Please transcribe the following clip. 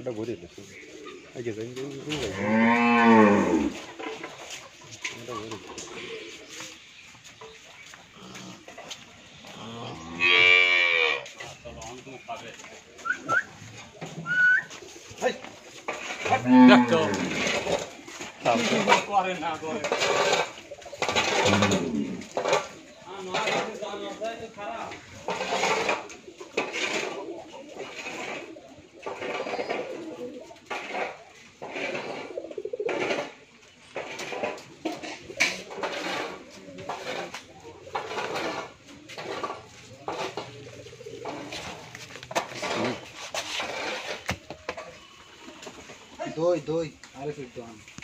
এটা ঘুরে দিচ্ছি আগে যাই এটা ঘুরে দেখো করে না করে খারাপ দই দই আরে একটু